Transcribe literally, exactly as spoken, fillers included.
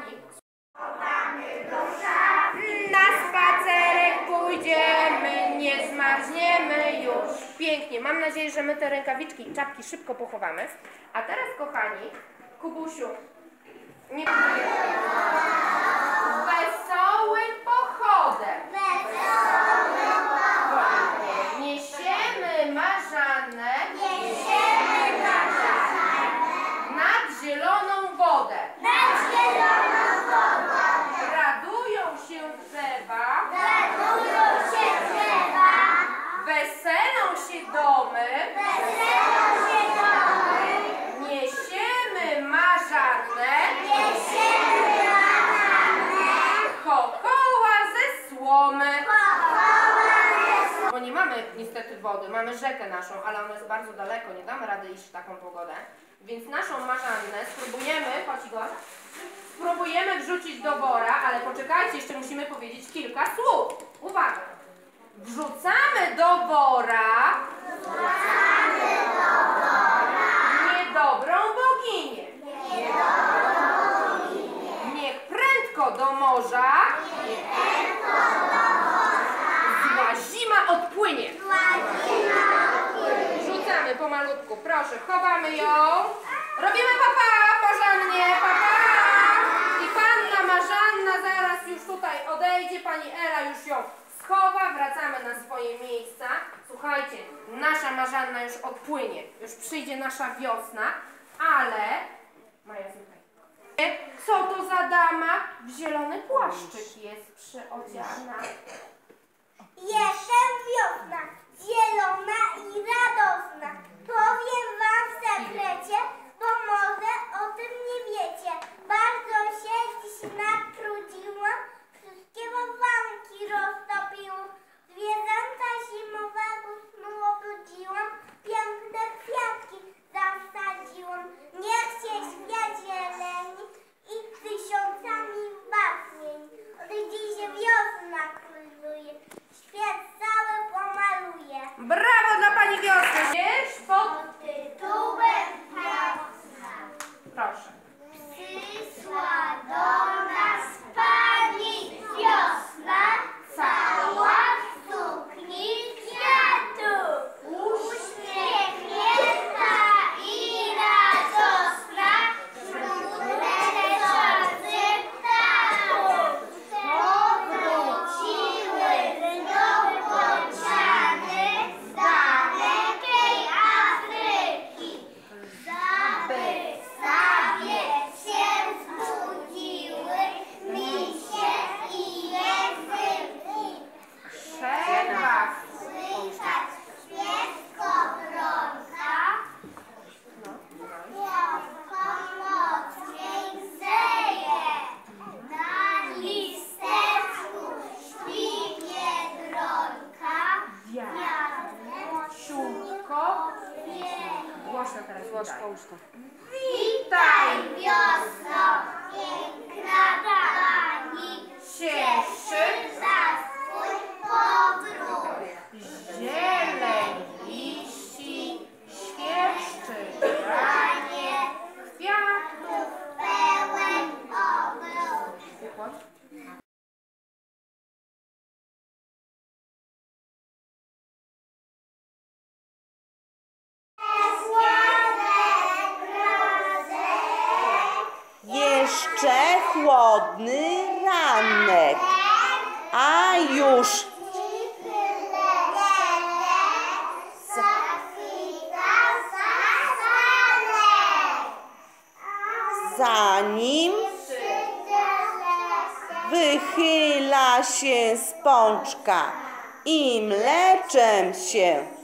kochani? Na spacerek pójdziemy, nie zmarzniemy już. Pięknie, mam nadzieję, że my te rękawiczki i czapki szybko pochowamy. A teraz, kochani, Kubusiu, nie... wesołym pochodem. Wesołym pochodem. Niesiemy marzannę. Niesiemy marzannę. Nad zieloną wodę. Nad zieloną wodę. Radują się drzewa. Radują się drzewa. Weselą się domy. Weselą się domy. Niesiemy marzannę. Niesiemy marzannę. Kokoła ze słomy. Bo nie mamy niestety wody, mamy rzekę naszą, ale ona jest bardzo daleko, nie damy rady iść w taką pogodę. Więc naszą marzannę spróbujemy, chodź Igor, spróbujemy wrzucić do wora, ale poczekajcie, jeszcze musimy powiedzieć kilka słów. Uwaga! Wrzucamy do wora, wrzucamy do wora niedobrą boginię. Niedobrą boginię. Niech prędko do morza, niech prędko do morza zła zima odpłynie. Zła zima odpłynie. Wrzucamy pomalutku, proszę, chowamy ją. Robimy papa, Marzannie, papa. I panna Marzanna zaraz już tutaj odejdzie, pani Ela już ją schowa, wracamy na swoje miejsca. Słuchajcie, nasza Marzanna już odpłynie, już przyjdzie nasza wiosna, ale... Maja, słuchaj. Co to za dama? W zielony płaszczyk jest przyodziana. Jestem wiosna, zielona i radosna. Powiem wam w sekrecie, bo może o tym nie wiecie. Bardzo się dziś natrudziłam, wszystkie bałwanki roztopiłam. Zwierzęta zimowego snu obudziłam, piękne kwiatki zasadziłam. Niech się świat zieleni i tysiącami wzmacnień. Od dziś wiosna króluje, świat cały pomaluje. Brawo dla pani wiosny! Wiesz, pod tytułem wiosna. Proszę. Przysła do nas pani wiosna, cała w sukni kwiatów. Uśmiechnięta i radosna, smutne czasy ptaków. Powróciły znów bociany z dalekiej Afryki. Zaby sobie się zbudziły misie i języki. Przerwa. Słychać śpiew kowronka, wioską mocniej grzeje. Na listeczku śpi biedronka, Ciutko. Głośno teraz, głośno. witaj wiosno, piękna pani, Cieszy za swój powrót. zieleń liści, świerszczy granie, kwiatów. Pełen obrót. Jeszcze chłodny ranek, a już zanim wychyla się z pączka i mleczem się